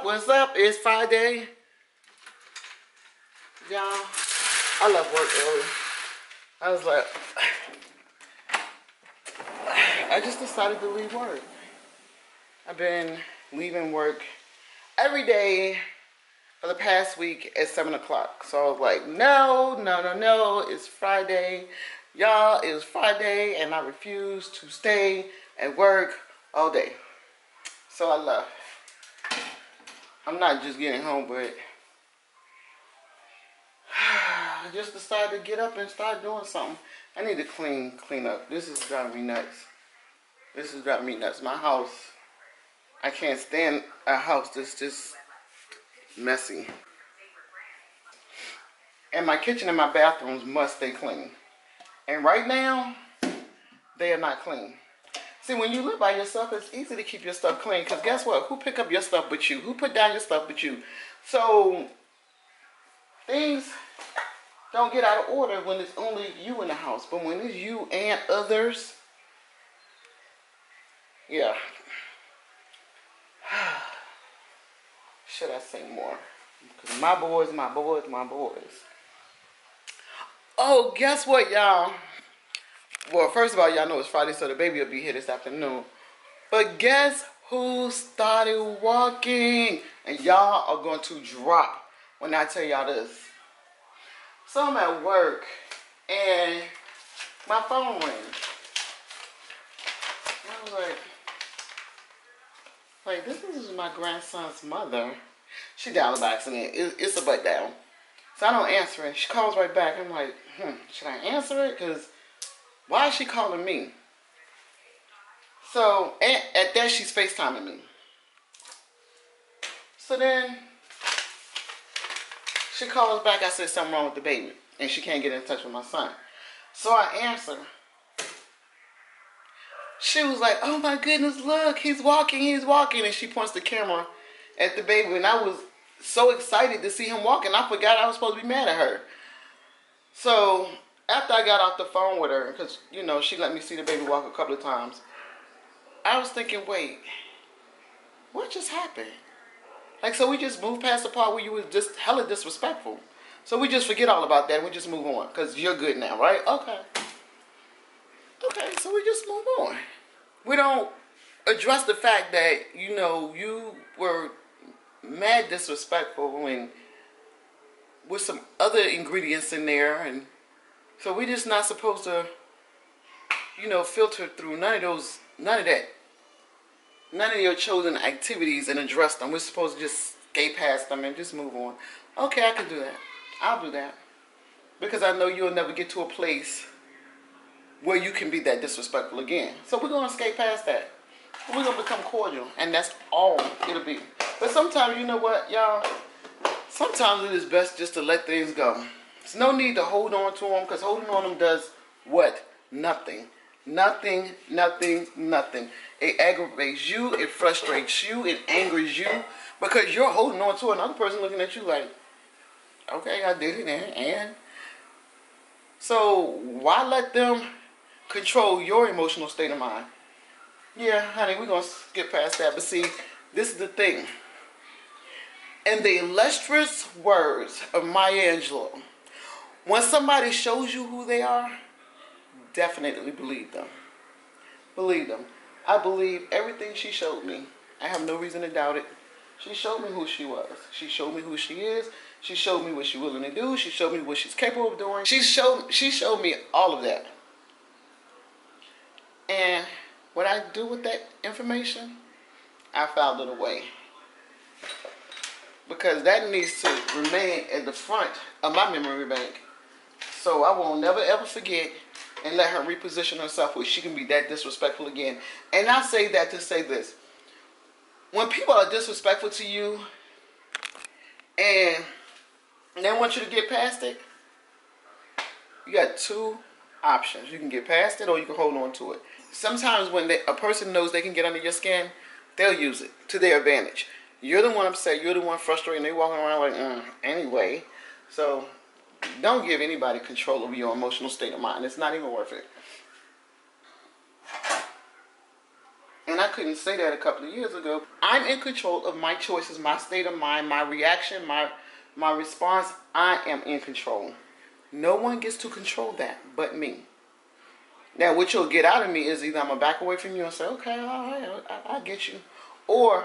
What's up? It's Friday. Y'all, I love work early. I was like, I just decided to leave work. I've been leaving work every day for the past week at 7 o'clock. So I was like, no, it's Friday. Y'all, it's Friday and I refuse to stay at work all day. So I left. I'm not just getting home, but I just decided to get up and start doing something. I need to clean up. This is driving me nuts. My house, I can't stand a house that's just messy. And my kitchen and my bathrooms must stay clean. And right now, they are not clean. See, when you live by yourself, it's easy to keep your stuff clean. Because guess what? Who pick up your stuff but you? Who put down your stuff but you? So, things don't get out of order when it's only you in the house. But when it's you and others, yeah. Should I say more? Because my boys. Oh, guess what, y'all? Well, first of all, y'all know it's Friday, so the baby will be here this afternoon. But guess who started walking? And y'all are going to drop when I tell y'all this. So I'm at work, and my phone rings. I was like, this is my grandson's mother. She dialed by accident. It's a butt down. So I don't answer it. She calls right back. I'm like, should I answer it? Because why is she calling me? So at that, she's FaceTiming me. So then she calls back. I said something wrong with the baby. And she can't get in touch with my son. So I answer. She was like, oh my goodness, look, he's walking. And she points the camera at the baby. And I was so excited to see him walking. I forgot I was supposed to be mad at her. So after I got off the phone with her, because, you know, she let me see the baby walk a couple of times, I was thinking, wait, what just happened? Like, so we just moved past the part where you were just hella disrespectful. So we just forget all about that and we just move on, because you're good now, right? Okay, so we just move on. We don't address the fact that, you know, you were mad disrespectful and with some other ingredients in there, and so we're just not supposed to, you know, filter through none of your chosen activities and address them. We're supposed to just skate past them and just move on. Okay, I can do that. I'll do that. Because I know you'll never get to a place where you can be that disrespectful again. So we're going to skate past that. We're going to become cordial. And that's all it'll be. But sometimes, you know what, y'all? Sometimes it is best just to let things go. There's no need to hold on to them, because holding on to them does what? Nothing. Nothing. It aggravates you. It frustrates you. It angers you. Because you're holding on to another person looking at you like, okay, I did it, and so why let them control your emotional state of mind? Yeah, honey, we're going to skip past that. But see, this is the thing. In the illustrious words of Maya Angelou, when somebody shows you who they are, definitely believe them. Believe them. I believe everything she showed me. I have no reason to doubt it. She showed me who she was. She showed me who she is. She showed me what she's willing to do. She showed me what she's capable of doing. She showed me all of that. And what I do with that information, I filed it away. Because that needs to remain at the front of my memory bank. So I will never ever forget and let her reposition herself where she can be that disrespectful again. And I say that to say this. When people are disrespectful to you and they want you to get past it, you got two options. You can get past it or you can hold on to it. Sometimes when a person knows they can get under your skin, they'll use it to their advantage. You're the one upset. You're the one frustrated. And they're walking around like, anyway. So don't give anybody control over your emotional state of mind. It's not even worth it. And I couldn't say that a couple of years ago. I'm in control of my choices, my state of mind, my reaction, my response. I am in control. No one gets to control that but me. Now, what you'll get out of me is either I'm going to back away from you and say, okay, all right, I get you. Or,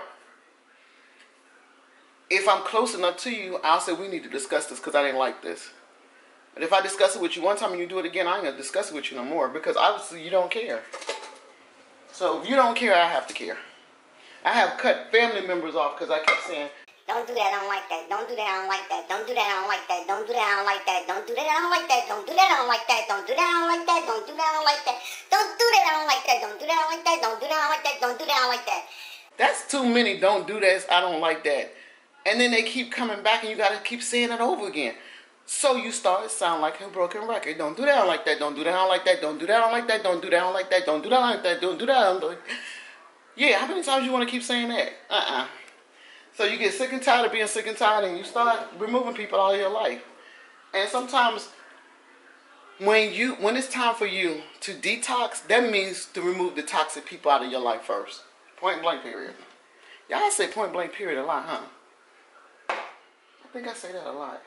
if I'm close enough to you, I'll say, we need to discuss this because I didn't like this. But if I discuss it with you one time and you do it again, I ain't going to discuss it with you no more because obviously you don't care. So if you don't care, I have to care. I have cut family members off because I kept saying, don't do that, I don't like that. Don't do that, I don't like that. Don't do that, I don't like that. Don't do that, I don't like that. Don't do that, I don't like that. Don't do that, I don't like that. Don't do that, I don't like that. Don't do that, I don't like that. Don't do that, I don't like that. Don't do that, I don't like that. Don't do that, I don't like that. Don't do that, I don't like that. That's too many don't do this, I don't like that. And then they keep coming back and you got to keep saying it over again. So you start to sound like a broken record. Don't do that, I don't like that. Don't do that, I don't like that. Don't do that, I don't like that. Don't do that, I don't like that. Don't do that, I don't like that. Don't do that, I don't like that. Yeah, how many times you want to keep saying that? So you get sick and tired of being sick and tired and you start removing people out of your life. And sometimes when it's time for you to detox, that means to remove the toxic people out of your life first. Point blank period. Y'all say point blank period a lot, huh? I think I say that a lot.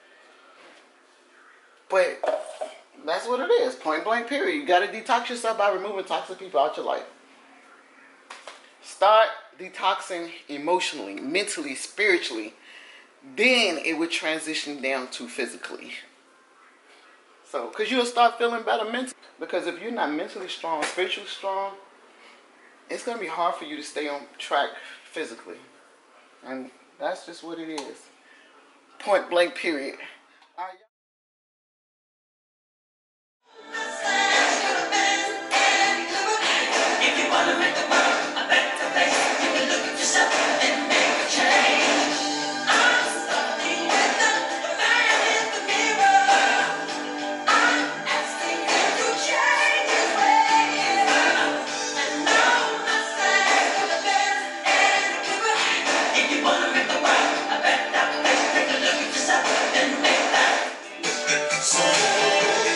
But that's what it is. Point blank period. You got to detox yourself by removing toxic people out your life. Start detoxing emotionally, mentally, spiritually. Then it would transition down to physically. So, because you'll start feeling better mentally. Because if you're not mentally strong, spiritually strong, it's going to be hard for you to stay on track physically. And that's just what it is. Point blank period. All right. If you want to make the world a better place, you can look at yourself and make a change. I'm starting with the man in the mirror. I'm asking him to change his ways. And now I say for the best and the giver. If you want to make the world a better place, take a look at yourself and make that change.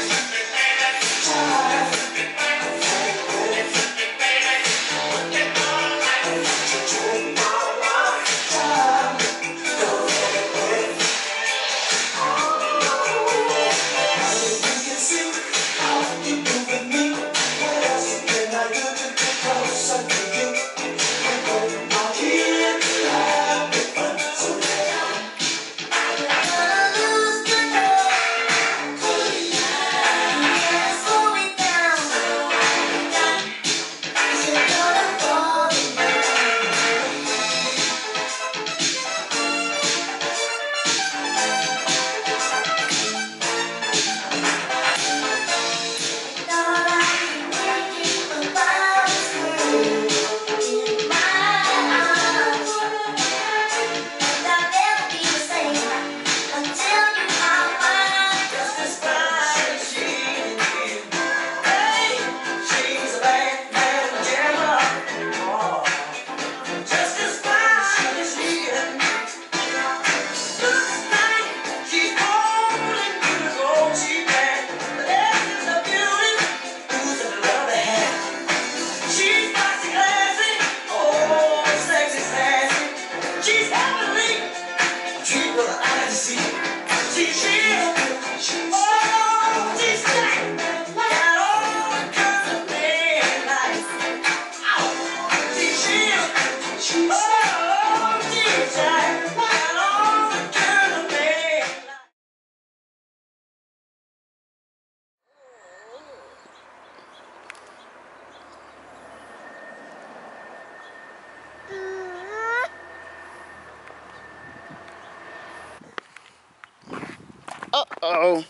Uh-oh.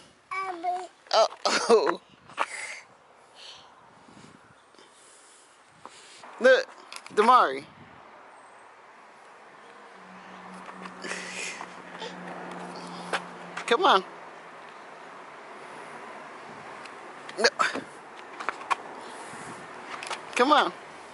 Uh-oh. Look, Damari. Come on. No. Come on.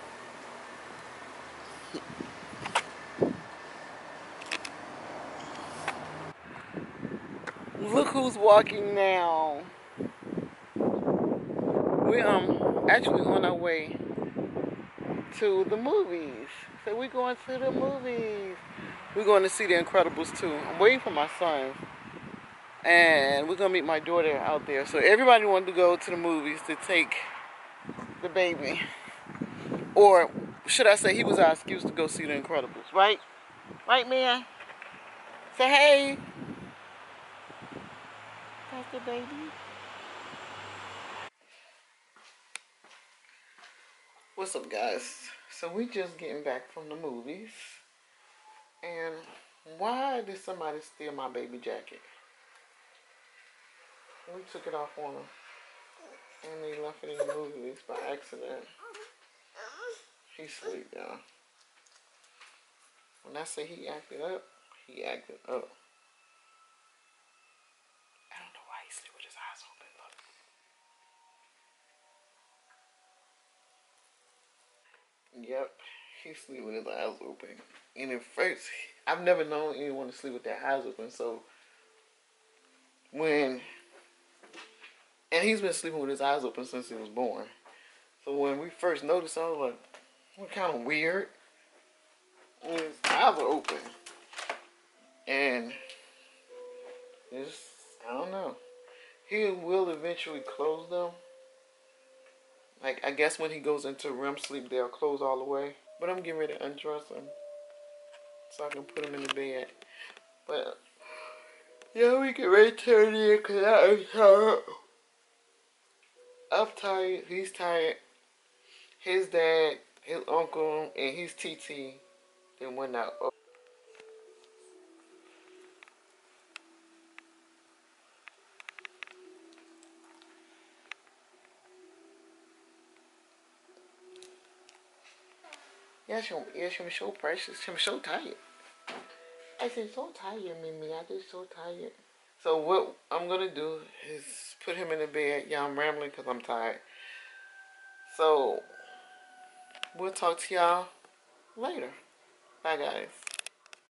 Look who's walking now. We're actually on our way to the movies. So we're going to the movies. We're going to see The Incredibles 2. I'm waiting for my son. And we're going to meet my daughter out there. So everybody wanted to go to the movies to take the baby. Or should I say he was our excuse to go see The Incredibles, right? Right, man? Say hey. That's the baby. What's up, guys? So we just getting back from the movies. And why did somebody steal my baby jacket? We took it off on him. And they left it in the movies by accident. He's asleep, y'all. When I say he acted up, he acted up. I don't know why he sleep with his eyes open. Look. Yep, he sleep with his eyes open. And at first, I've never known anyone to sleep with their eyes open. So and he's been sleeping with his eyes open since he was born. So when we first noticed, I was like, what kind of weird? And his eyes are open. And it's, I don't know. He will eventually close them. Like, I guess when he goes into REM sleep, they'll close all the way. But I'm getting ready to undress him so I can put him in the bed. But, yeah, we get ready to turn in because I'm tired. I'm tired. He's tired. His dad, his uncle, and his TT, they went out. Yeah, she was so precious. She was so tired. I said, so tired, Mimi. I just so tired. So what I'm going to do is put him in the bed. Yeah, I'm rambling because I'm tired. So we'll talk to y'all later. Bye, guys.